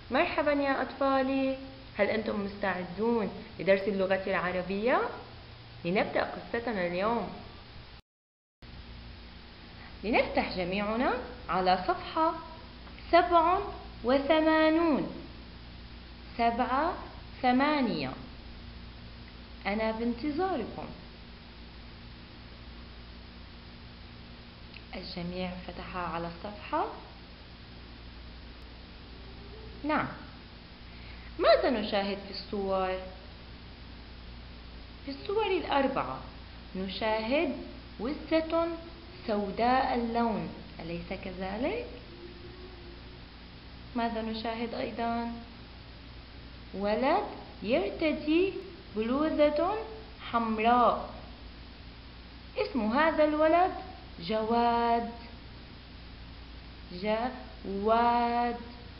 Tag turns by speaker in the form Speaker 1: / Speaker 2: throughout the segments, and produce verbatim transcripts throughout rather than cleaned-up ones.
Speaker 1: مرحبا يا أطفالي، هل أنتم مستعدون لدرس اللغة العربية؟ لنبدأ قصتنا اليوم. لنفتح جميعنا على صفحة سبع وثمانون سبعة ثمانية. أنا بانتظاركم. الجميع فتح على الصفحة؟ نعم. ماذا نشاهد في الصور؟ في الصور الأربعة نشاهد وزة سوداء اللون، أليس كذلك؟ ماذا نشاهد أيضا؟ ولد يرتدي بلوزة حمراء، اسم هذا الولد جواد. جواد.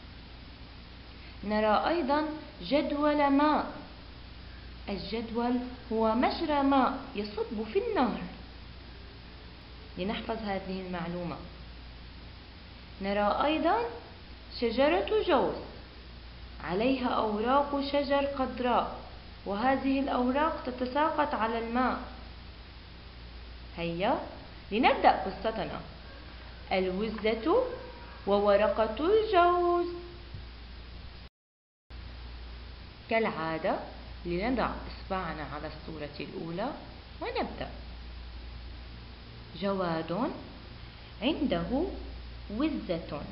Speaker 1: نرى أيضا جدول ماء. الجدول هو مجرى ماء يصب في النهر. لنحفظ هذه المعلومة. نرى أيضا شجرة جوز عليها أوراق شجر خضراء، وهذه الأوراق تتساقط على الماء. هيا لنبدأ قصتنا. الوزة وورقة الجوز. كالعادة لنضع إصبعنا على الصورة الأولى ونبدأ. جواد عنده وزة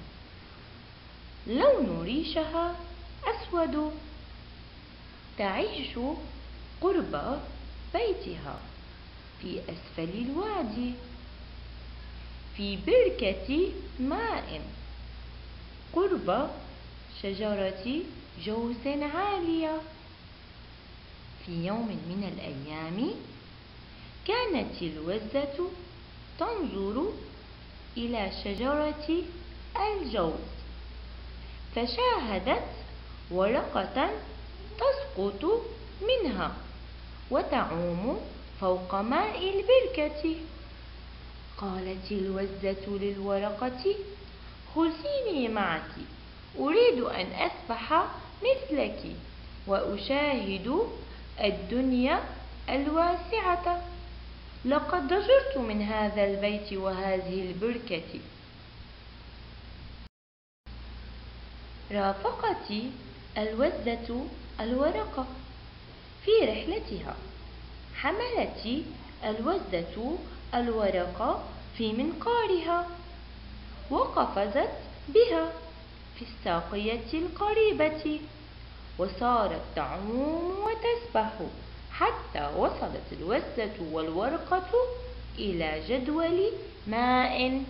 Speaker 1: لون ريشها أسود، تعيش قرب بيتها في أسفل الوادي في بركة ماء قرب شجرة جوز عالية. في يوم من الأيام كانت الوزة تنظر إلى شجرة الجوز، فشاهدت ورقة تسقط منها وتعوم فوق ماء البركة. قالت الوزة للورقة: خذيني معك، أريد أن أسبح مثلك وأشاهد الدنيا الواسعة. لقد ضجرت من هذا البيت وهذه البركة. رافقت الوزة الورقة في رحلتها. حملت الوزة الورقة في منقارها وقفزت بها في الساقية القريبة، وصارت تعوم وتسبح حتى وصلت الوزة والورقة إلى جدول ماء.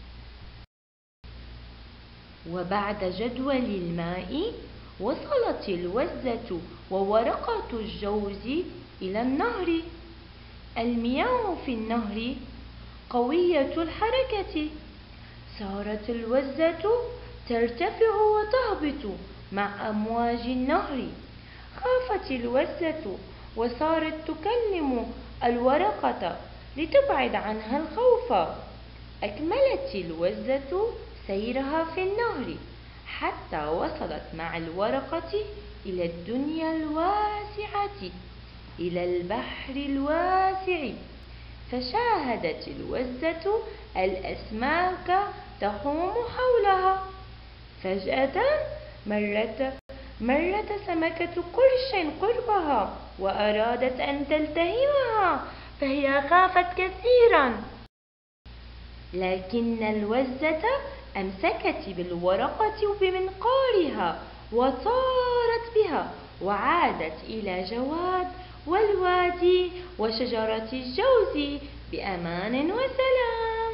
Speaker 1: وبعد جدول الماء وصلت الوزة وورقة الجوز إلى النهر. المياه في النهر قوية الحركة. صارت الوزة ترتفع وتهبط مع أمواج النهر. خافت الوزة وصارت تكلم الورقة لتبعد عنها الخوف. أكملت الوزة سيرها في النهر حتى وصلت مع الورقة إلى الدنيا الواسعة، إلى البحر الواسع. فشاهدت الوزة الأسماك تحوم حولها. فجأة مرت مرت سمكة قرش قربها وأرادت أن تلتهمها، فهي خافت كثيرا، لكن الوزة أمسكت بالورقة وبمنقارها وطارت بها وعادت إلى جواد والوادي وشجرة الجوز بأمان وسلام.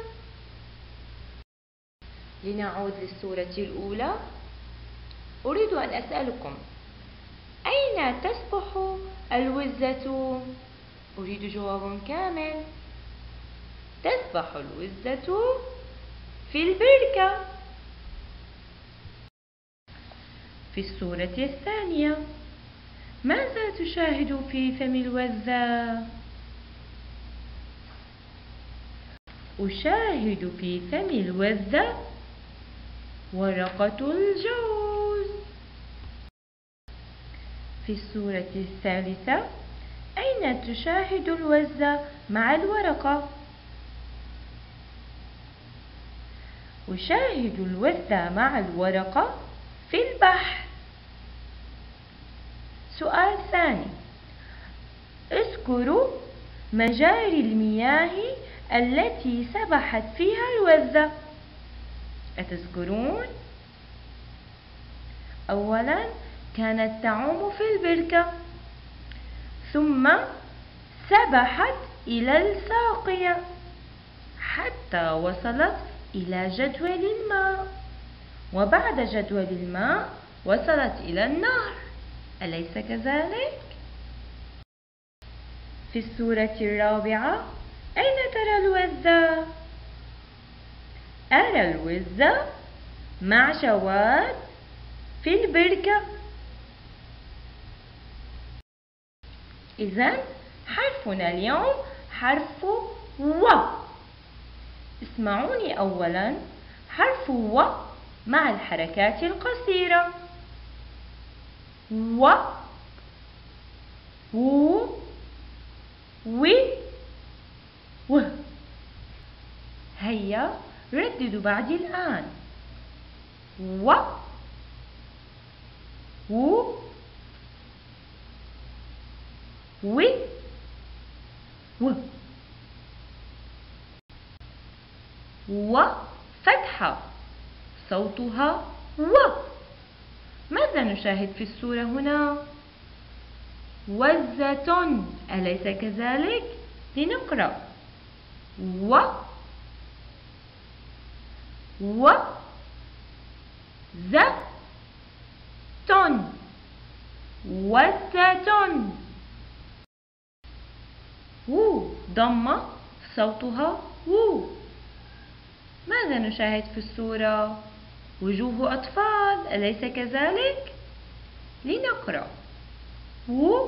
Speaker 1: لنعود للصورة الأولى. أريد أن أسألكم: أين تسبح الوزة؟ أريد جواب كامل. تسبح الوزة في البركة. في الصورة الثانية ماذا تشاهد في فم الوزة؟ أشاهد في فم الوزة ورقة الجوز. في الصورة الثالثة أين تشاهد الوزة مع الورقة؟ أشاهد الوزة مع الورقة في البحر. سؤال ثاني، اذكروا مجاري المياه التي سبحت فيها الوزة. أتذكرون؟ أولا كانت تعوم في البركة، ثم سبحت إلى الساقية حتى وصلت إلى جدول الماء، وبعد جدول الماء وصلت إلى النهر، أليس كذلك؟ في الصورة الرابعة أين ترى الوزة؟ أرى الوزة مع جواد في البركة. إذن حرفنا اليوم حرف و. اسمعوني أولا، حرف و مع الحركات القصيرة، و و و و. هيا رددوا بعدي الآن، و و و و و فتحة صوتها و. ماذا نشاهد في الصورة هنا؟ وزة، أليس كذلك؟ لنقرأ و و ز تن وزة. و ضمة صوتها و. ماذا نشاهد في الصورة؟ وجوه أطفال، أليس كذلك؟ لنقرأ و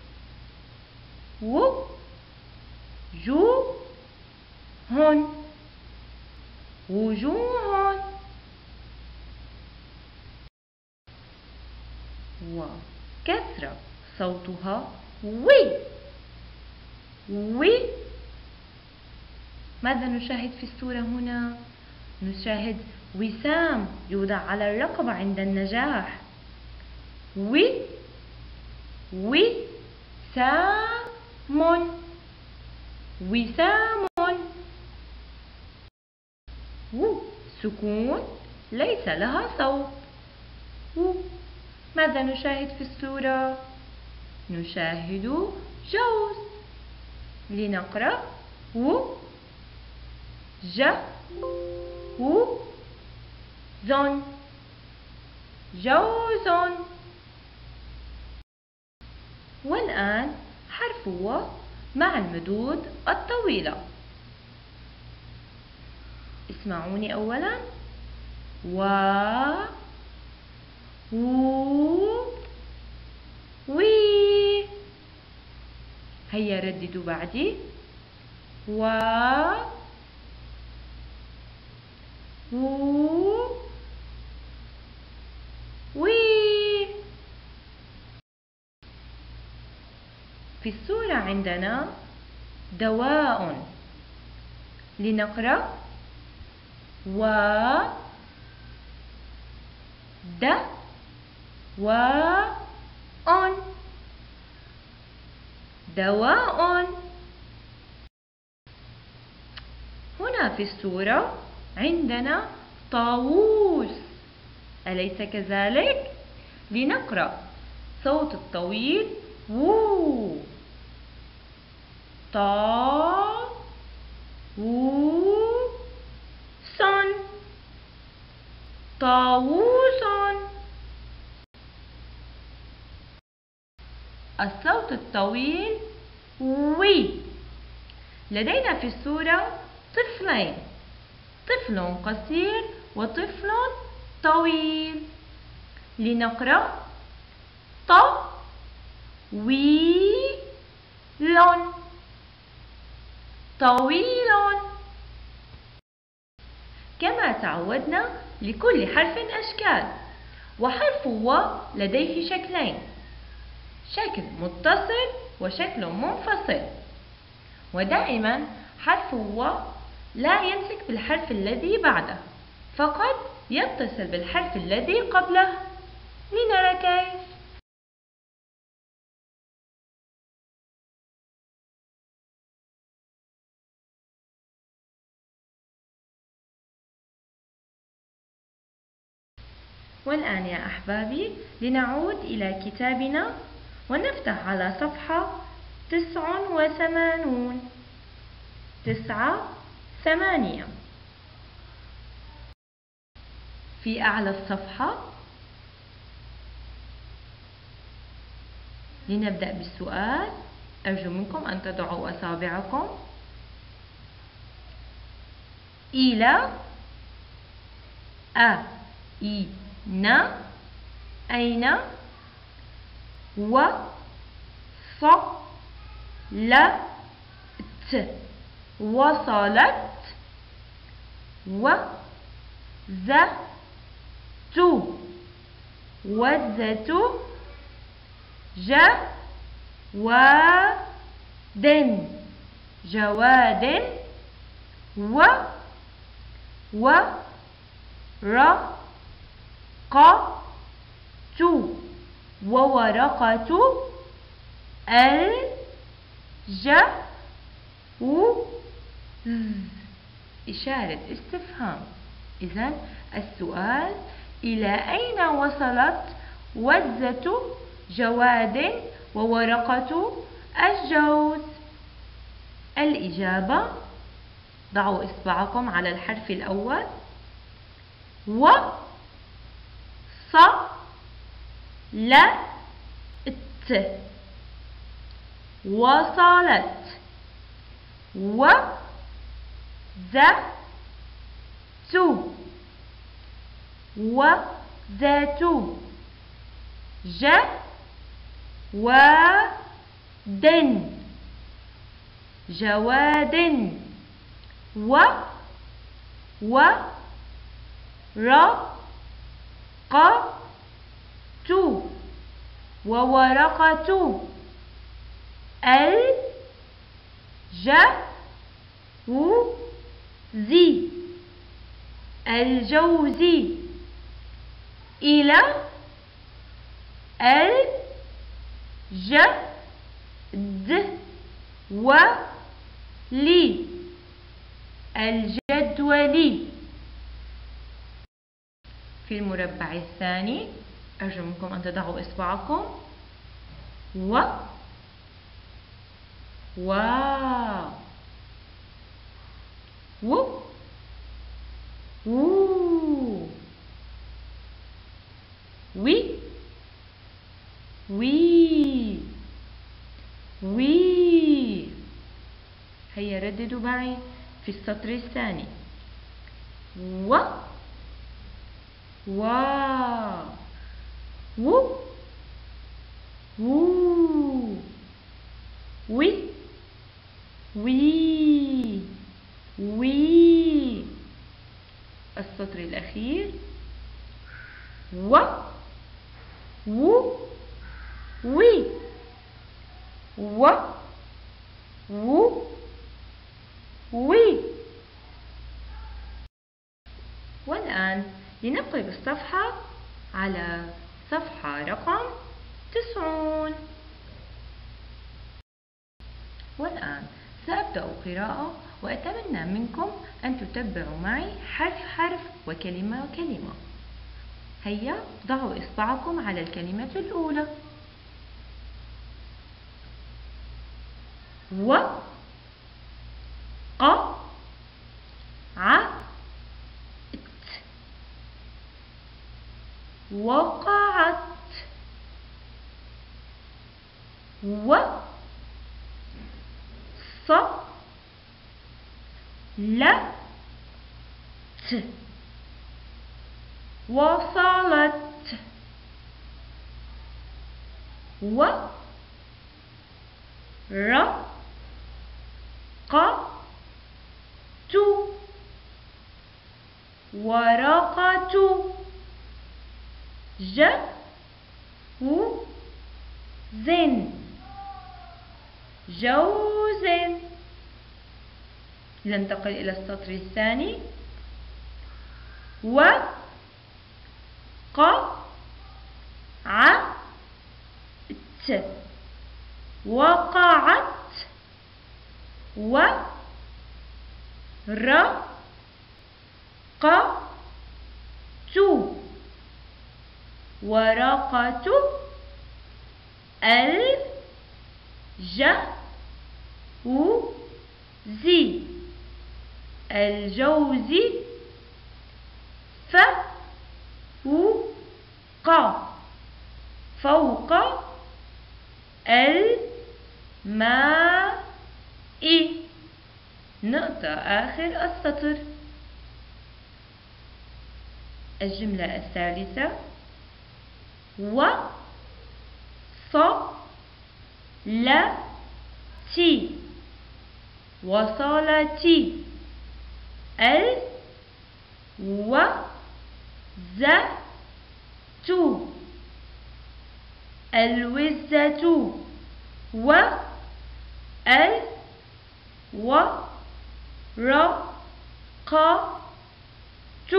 Speaker 1: و جو هن وجوه. وكسرة صوتها وي وي. ماذا نشاهد في الصورة هنا؟ نشاهد وسام يوضع على الرقبة عند النجاح، وي وي سام وسام. و سكون ليس لها صوت و. ماذا نشاهد في الصورة؟ نشاهد جوز، لنقرأ و ج و زن جوز. والآن حرف و مع المدود الطويلة. اسمعوني أولا، و و وي. هيا رددوا بعدي، و و وي. في الصورة عندنا دواء، لنقرأ و د و أن دواء. هنا في الصورة عندنا طاووس، أليس كذلك؟ لنقرأ صوت الطويل وو، طا وو صن طاووس. الصوت الطويل وي. لدينا في الصورة طفلين، طفل قصير وطفل طويل، لنقرأ ط وي لون طويل. كما تعودنا لكل حرف أشكال، وحرف و لديه شكلين، شكل متصل وشكل منفصل. ودائما حرف و لا يمسك بالحرف الذي بعده، فقط يتصل بالحرف الذي قبله. لنرى كيف. والآن يا أحبابي لنعود إلى كتابنا ونفتح على صفحة تسع وثمانون. تسعة ثمانية. في أعلى الصفحة لنبدأ بالسؤال. أرجو منكم أن تضعوا أصابعكم. إلى أ إ ن أين و ص ل ت وصلت و ز ت وزت ج و د جواد و و ر ق ت وورقة ال ج و ز. إشارة استفهام. إذن السؤال: إلى أين وصلت وزة جواد وورقة الجوز؟ الإجابة: ضعوا إصبعكم على الحرف الأول. و ص ل ت وصلت و ز ت وزت ج و د جواد و و ر ق ت وورقة ال ج و ز الجوز إلى ال ج د و لي الجدول. في المربع الثاني أرجو منكم أن تضعوا إصبعكم. و واو و وو وي وي وي. هيا رددوا معي في السطر الثاني. و واو و وو وي وي وي. السطر الأخير. و و وي و و وي. والآن لنقلب الصفحة على صفحة رقم تسعون. والآن سأبدأ قراءة وأتمنى منكم أن تتبعوا معي حرف حرف وكلمة كلمة. هيا ضعوا إصبعكم على الكلمة الأولى. و ق ع ت وقعت و ص ل ت وصلت و ر ق ت ورقة ج و جوز. ننتقل إلى السطر الثاني. و ق ع ت وقعت. و ر ق ت ورقة. ال ج و زي الجوز. ف و ق فوق. الماء. نقطة آخر السطر. الجملة الثالثة. و ص ل تي وصلتي. ال و ز تو الوزة. و ال و ر ق ت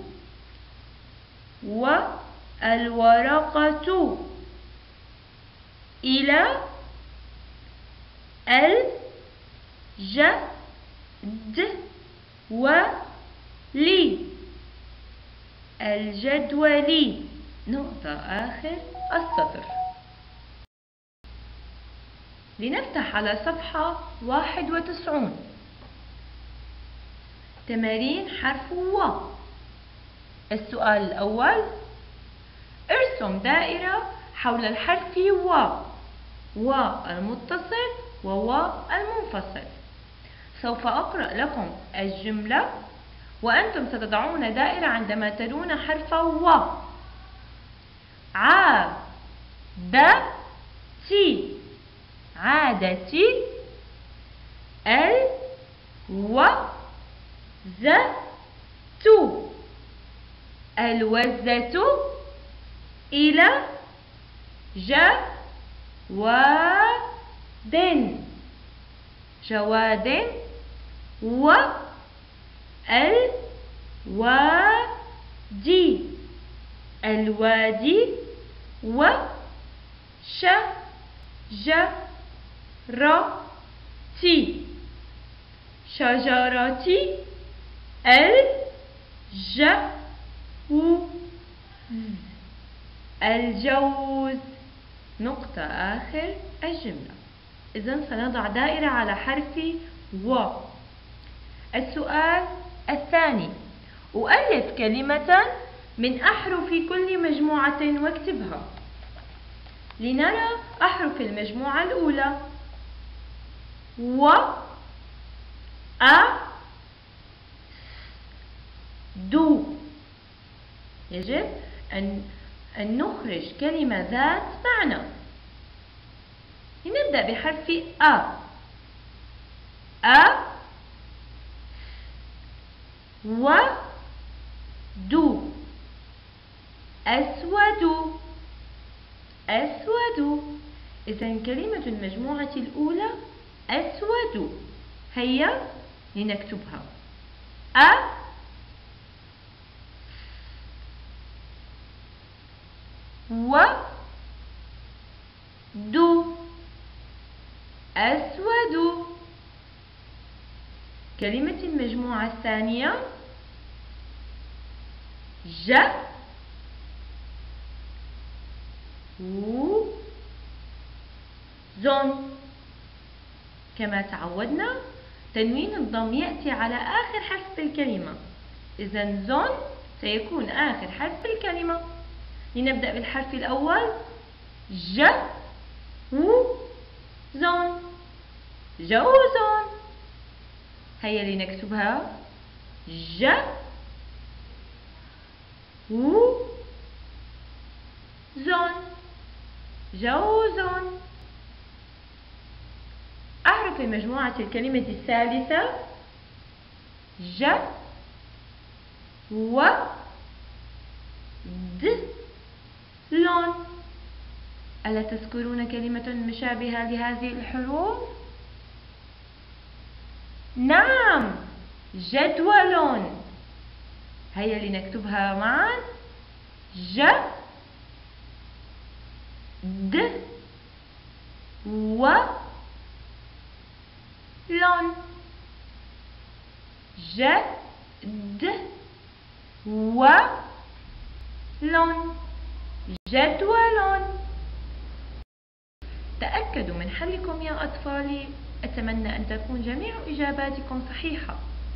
Speaker 1: والورقة. إلى ال ج د و لي الجدول. نقطة آخر السطر. لنفتح على صفحة واحد وتسعون. تمارين حرف و. السؤال الأول: ارسم دائرة حول الحرف و. و المتصل وو المنفصل. سوف أقرأ لكم الجملة وأنتم ستضعون دائرة عندما ترون حرف و. عادتي عادتي. الوزة الوزة. إلى جواد جواد. والوادي الوادي. وشجرتي شجرتي. الجوز الجوز. نقطة آخر الجملة. إذن سنضع دائرة على حرف و. السؤال الثاني: أؤلف كلمة من أحرف كل مجموعة واكتبها. لنرى أحرف المجموعة الأولى. و أ دو. يجب أن أن نخرج كلمة ذات معنى. لنبدأ بحرف أ. أ و دو أسود أسود. إذن كلمة المجموعة الأولى أسود. هيا لنكتبها. أ و دو أسود. كلمة المجموعة الثانية ج و زن. كما تعودنا تنوين الضم يأتي على آخر حرف الكلمة. إذن زن سيكون آخر حرف الكلمة. لنبدأ بالحرف الأول. ج و زن جوز. هيا لنكتبها. ج و زن جوز. أحرف مجموعة الكلمة الثالثة ج و د لون ألا تذكرون كلمة مشابهة لهذه الحروف؟ نعم، جدول. هيا لنكتبها معا. ج د و لون. ج د و لون. جدول. تأكدوا من حلكم يا أطفالي. أتمنى أن تكون جميع إجاباتكم صحيحة.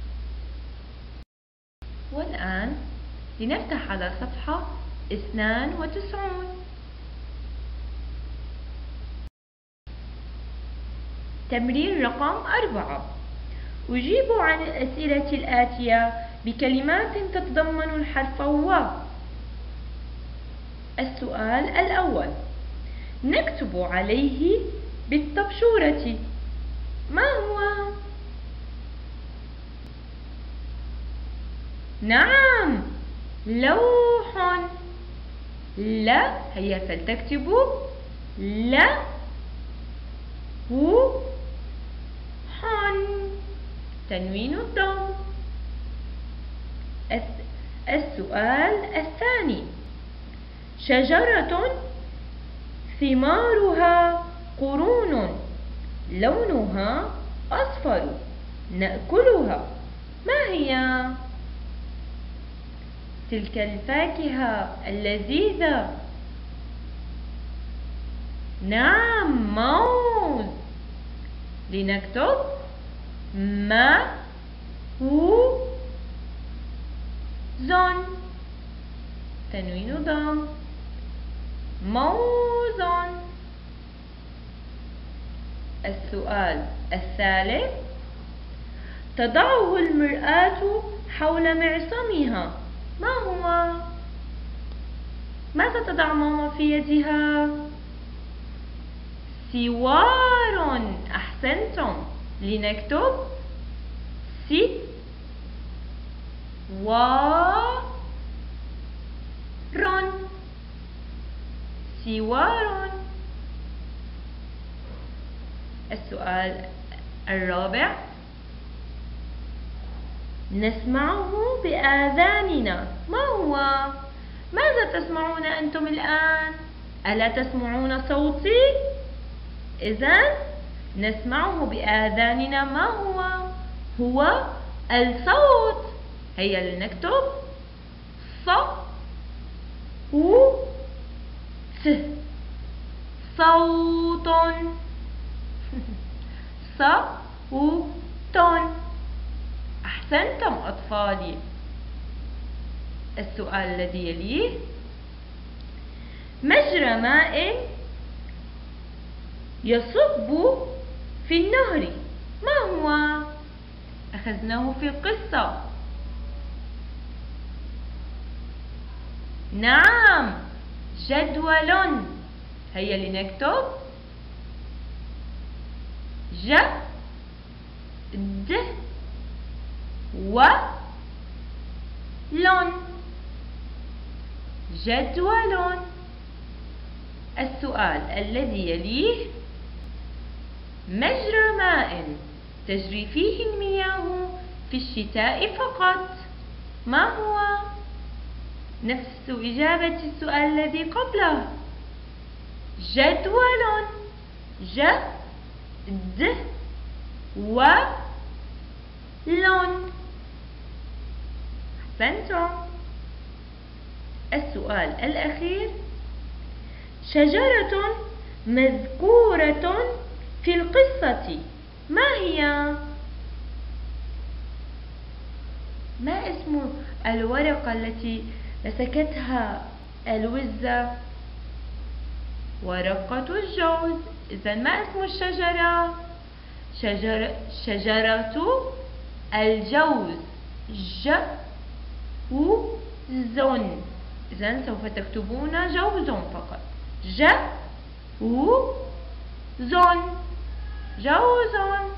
Speaker 1: والآن لنفتح على صفحة اثنان وتسعون. تمرين رقم أربعة. أجيبوا عن الأسئلة الآتية بكلمات تتضمن الحرف و. السؤال الأول: نكتب عليه بالطبشورة. ما هو؟ نعم، لوح. لا، هيا فلتكتبوا لا هو حن. تنوين الضم. السؤال الثاني: شجرة ثمارها قرون لونها أصفر نأكلها. ما هي؟ تلك الفاكهة اللذيذة. نعم، موز. لنكتب ما هو زن. تنوين ضم. موز. السؤال الثالث: تضعه المرآة حول معصمها. ما هو؟ ماذا تضع ماما في يدها؟ سوار. أحسنتم. لنكتب سي و رن. سوار. السؤال الرابع: نسمعه بآذاننا. ما هو؟ ماذا تسمعون أنتم الآن؟ ألا تسمعون صوتي؟ إذن نسمعه بآذاننا. ما هو؟ هو الصوت. هيا لنكتب ص و ت. صوت. صوت. أحسنتم أطفالي. السؤال الذي يليه: مجرى ماء يصب في النهر. ما هو؟ أخذناه في القصة. نعم، جدول. هيا لنكتب ج د و لون. جدول. السؤال الذي يليه: مجرى ماء تجري فيه المياه في الشتاء فقط. ما هو؟ نفس إجابة السؤال الذي قبله. جدول. ج د و لون. أحسنتم. السؤال الأخير: شجرة مذكورة في القصة. ما هي؟ ما اسم الورقة التي مسكتها الوزة؟ ورقة الجوز. إذن ما اسم الشجرة؟ شجر شجرة الجوز. ج و زن. إذن سوف تكتبون جوز فقط. ج و زن. جوز.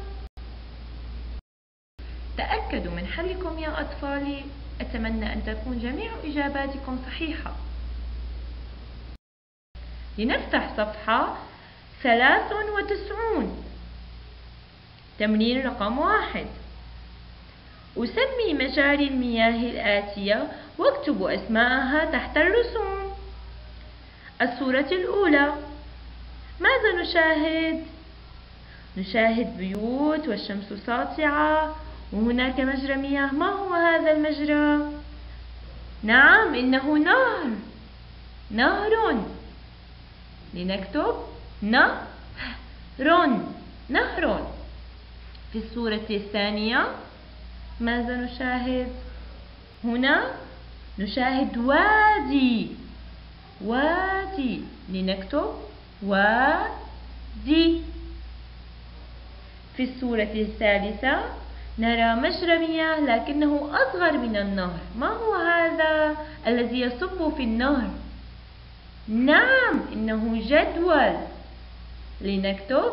Speaker 1: تأكدوا من حلكم يا أطفالي. أتمنى أن تكون جميع إجاباتكم صحيحة. لنفتح صفحة ثلاث وتسعون. تمرين رقم واحد. أسمي مجاري المياه الآتية واكتبوا أسماءها تحت الرسوم. الصورة الأولى، ماذا نشاهد؟ نشاهد بيوت والشمس ساطعة وهناك مجرى مياه. ما هو هذا المجرى؟ نعم، إنه نهر. نهر. لنكتب نهر. نهر. في الصورة الثانية ماذا نشاهد؟ هنا نشاهد وادي. وادي. لنكتب وادي. في الصورة الثالثة نرى مجرى مياه لكنه أصغر من النهر. ما هو هذا الذي يصب في النهر؟ نعم، إنه جدول. لنكتب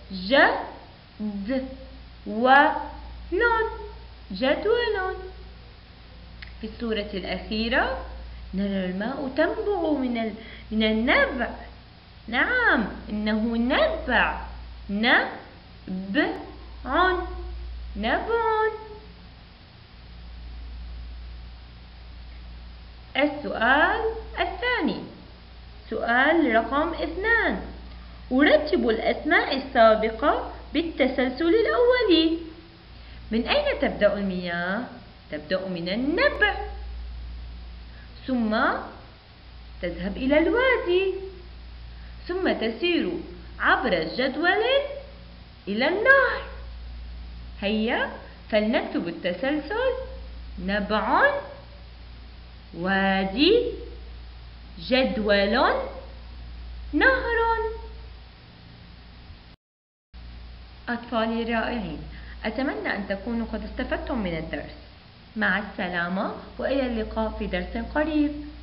Speaker 1: جد ولون. جدول. في الصورة الأخيرة نرى الماء تنبع من من النبع. نعم، إنه نبع. نبع. نبع. السؤال الثاني، سؤال رقم اثنان. أرتب الأسماء السابقة بالتسلسل الأولي. من أين تبدأ المياه؟ تبدأ من النبع، ثم تذهب إلى الوادي، ثم تسير عبر الجدول إلى النهر. هيا فلنكتب التسلسل: نبع، وادي، جدول، نهر. أطفالي الرائعين، أتمنى أن تكونوا قد استفدتم من الدرس. مع السلامة وإلى اللقاء في درس قريب.